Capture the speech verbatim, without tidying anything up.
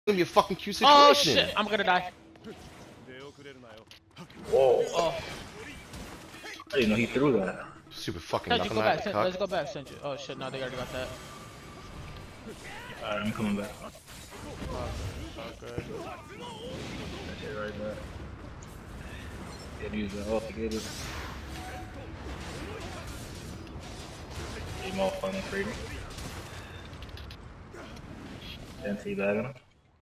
gonna be a fucking Q situation. Oh shit! I'm gonna die. Whoa. Oh. I didn't know he threw that. Super fucking Senji, knuckle go back. knife. Sen Let's go back, Senji. Oh shit! No, they already got that. Alright, I'm coming back. Okay. That shit right back. Get use the ult to get it. Get more fun and freedom. Then teabagging him.